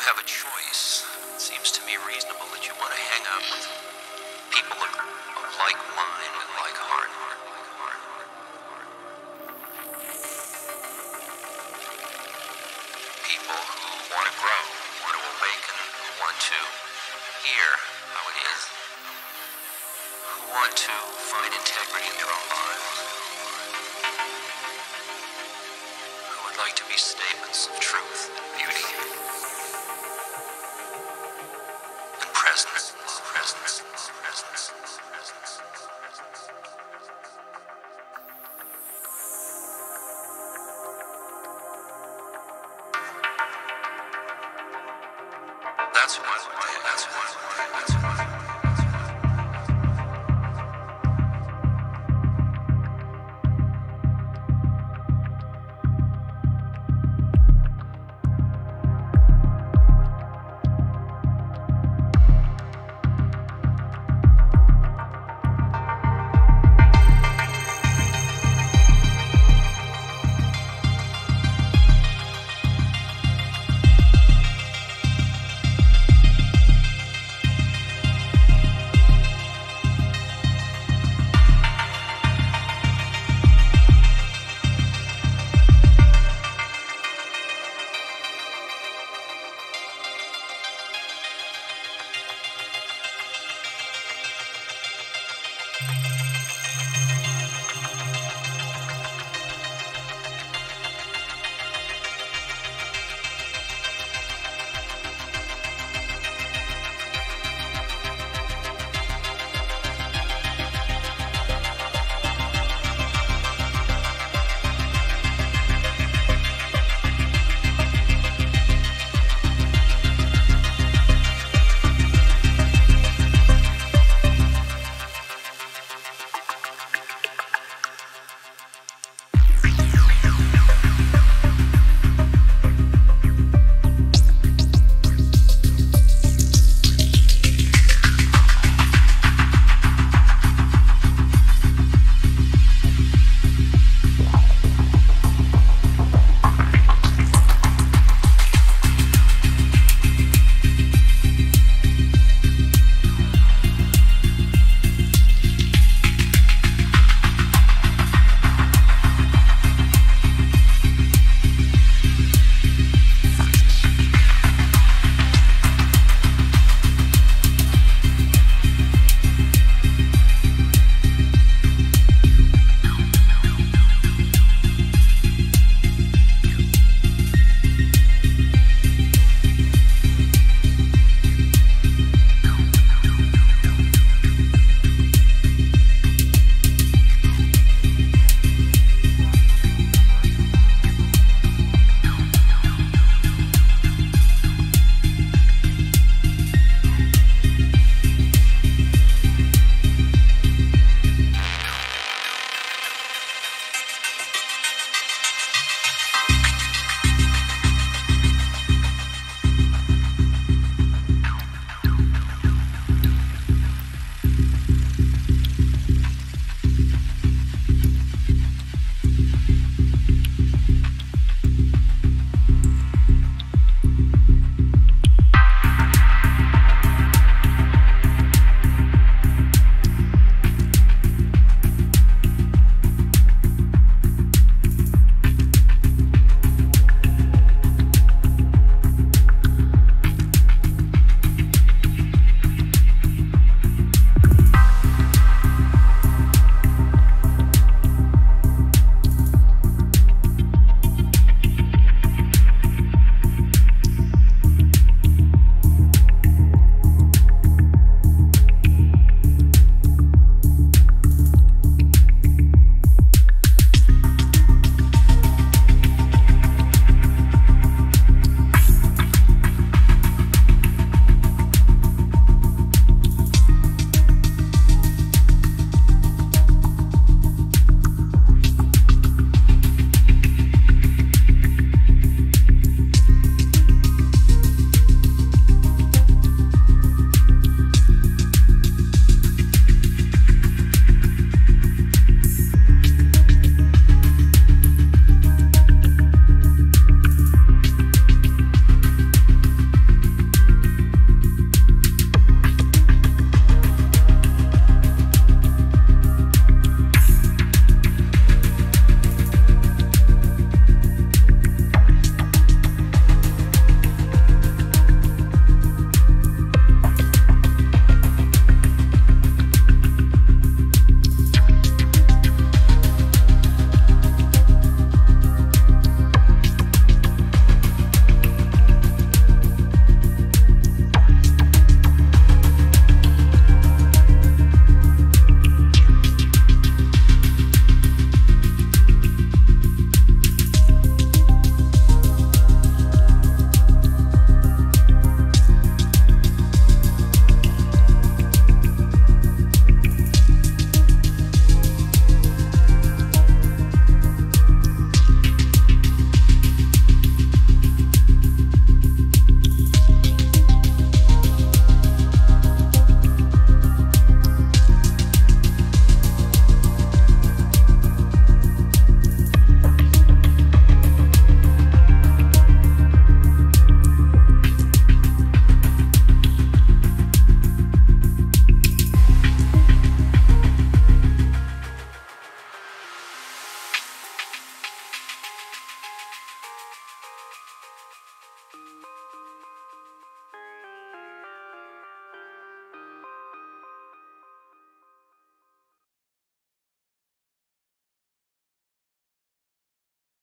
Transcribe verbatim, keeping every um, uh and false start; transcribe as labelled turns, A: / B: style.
A: have a choice, it seems to me reasonable that you want to hang out with people of, of like mind and like heart. People who want to grow, want to awaken, who want to hear how it is, who want to find integrity in their own lives, who would like to be statements of truth and beauty and presence, presence, presence, presence. That's one way, that's one way, that's one way.